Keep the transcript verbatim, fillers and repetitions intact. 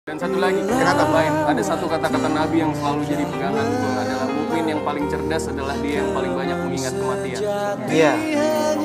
Dan satu lagi, kata tambahin, ada satu kata-kata Nabi yang selalu jadi pegangan gue adalah mukmin yang paling cerdas adalah dia yang paling banyak mengingat kematian. Iya.